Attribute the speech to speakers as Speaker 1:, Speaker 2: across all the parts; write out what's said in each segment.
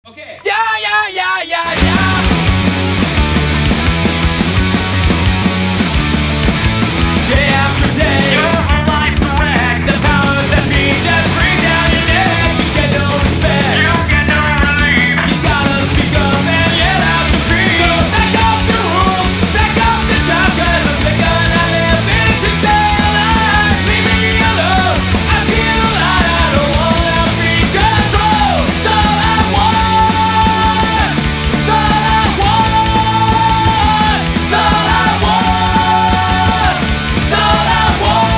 Speaker 1: Okay.
Speaker 2: Yeah.
Speaker 1: Day after day, your whole life's a wreck. The powers that be just bring down your neck. You get no respect, you get no relief. You gotta speak up and yell out your creed. So back up your rules, back up the job, 'cause I'm sick of not living to stay alive. Leave me alone, I feel alive. I don't wanna be controlled. It's all I want. It's all I want. It's all I want. It's all I want.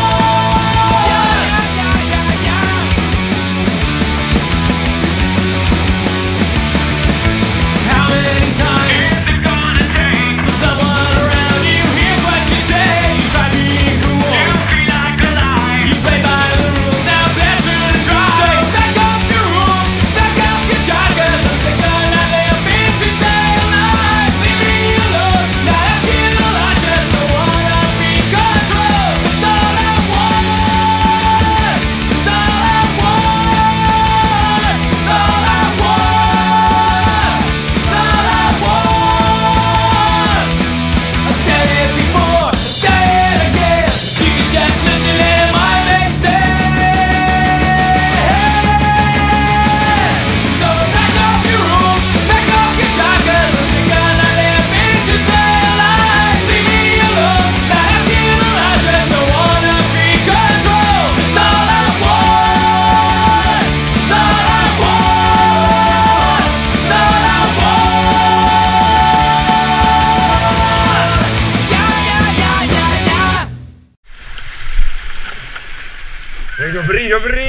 Speaker 1: How many times is it gonna take till someone around you hears what you say? You try being cool, you feel like a lie. You play by the rules, now bet you're gonna try. So back up your rules, back up your job, 'cause I'm sick of not living to stay alive. Leave me alone, not asking a lot, just don't wanna be controlled. It's all I want. It's all I want. It's all I want. It's all I want. I said it before, I say it again. You can just listen, it might make sense. So back up your rules, back up your job, 'cause I'm sick of not living to stay alive. Leave me alone, not asking a lot, just don't wanna be controlled. It's all I want. It's all I want. It's all I want. Yeah.
Speaker 2: Vengo brillo.